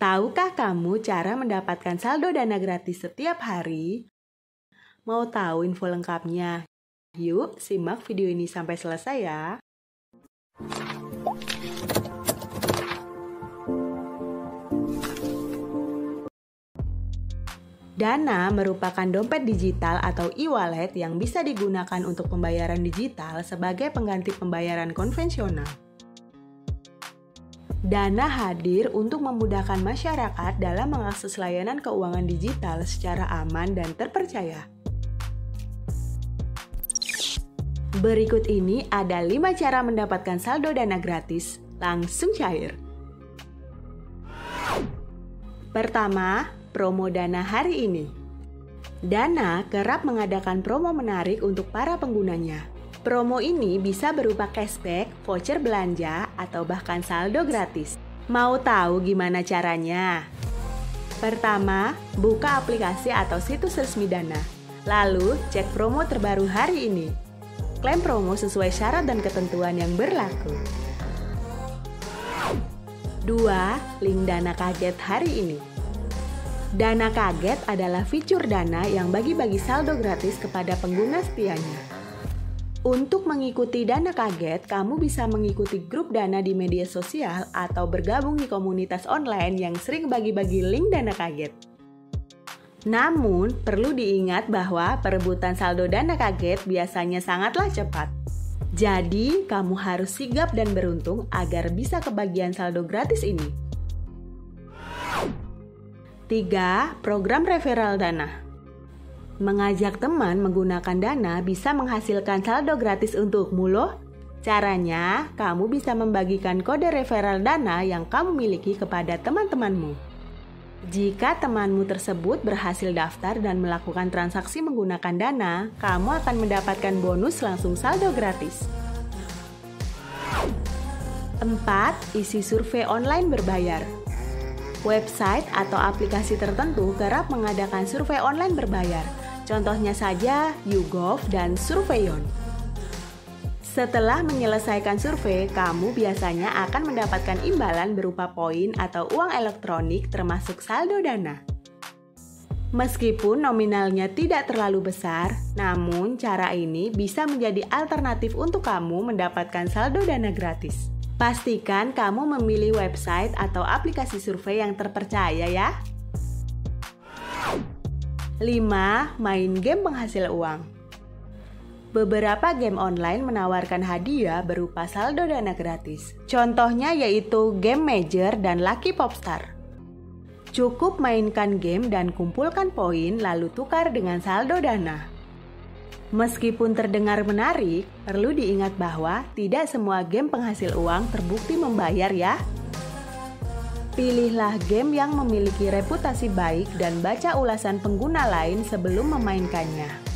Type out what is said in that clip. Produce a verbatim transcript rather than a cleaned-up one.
Tahukah kamu cara mendapatkan saldo dana gratis setiap hari? Mau tahu info lengkapnya? Yuk, simak video ini sampai selesai ya. Dana merupakan dompet digital atau e-wallet yang bisa digunakan untuk pembayaran digital sebagai pengganti pembayaran konvensional. Dana hadir untuk memudahkan masyarakat dalam mengakses layanan keuangan digital secara aman dan terpercaya. Berikut ini ada lima cara mendapatkan saldo dana gratis langsung cair. Pertama, promo Dana hari ini. Dana kerap mengadakan promo menarik untuk para penggunanya. Promo ini bisa berupa cashback, voucher belanja, atau bahkan saldo gratis. Mau tahu gimana caranya? Pertama, buka aplikasi atau situs resmi Dana. Lalu, cek promo terbaru hari ini. Klaim promo sesuai syarat dan ketentuan yang berlaku. Dua. Link Dana Kaget hari ini. Dana Kaget adalah fitur Dana yang bagi-bagi saldo gratis kepada pengguna setianya. Untuk mengikuti Dana Kaget, kamu bisa mengikuti grup Dana di media sosial atau bergabung di komunitas online yang sering bagi-bagi link Dana Kaget. Namun, perlu diingat bahwa perebutan saldo Dana Kaget biasanya sangatlah cepat. Jadi, kamu harus sigap dan beruntung agar bisa kebagian saldo gratis ini. Tiga. Program referral Dana. Mengajak teman menggunakan Dana bisa menghasilkan saldo gratis untukmu loh. Caranya, kamu bisa membagikan kode referral Dana yang kamu miliki kepada teman-temanmu. Jika temanmu tersebut berhasil daftar dan melakukan transaksi menggunakan Dana, kamu akan mendapatkan bonus langsung saldo gratis. Empat. Isi survei online berbayar. Website atau aplikasi tertentu kerap mengadakan survei online berbayar. Contohnya saja YouGov dan Surveyon. Setelah menyelesaikan survei, kamu biasanya akan mendapatkan imbalan berupa poin atau uang elektronik termasuk saldo Dana. Meskipun nominalnya tidak terlalu besar, namun cara ini bisa menjadi alternatif untuk kamu mendapatkan saldo Dana gratis. Pastikan kamu memilih website atau aplikasi survei yang terpercaya ya. Lima. Main game penghasil uang. Beberapa game online menawarkan hadiah berupa saldo Dana gratis. Contohnya yaitu Game Major dan Lucky Popstar. Cukup mainkan game dan kumpulkan poin lalu tukar dengan saldo Dana. Meskipun terdengar menarik, perlu diingat bahwa tidak semua game penghasil uang terbukti membayar ya. Pilihlah game yang memiliki reputasi baik dan baca ulasan pengguna lain sebelum memainkannya.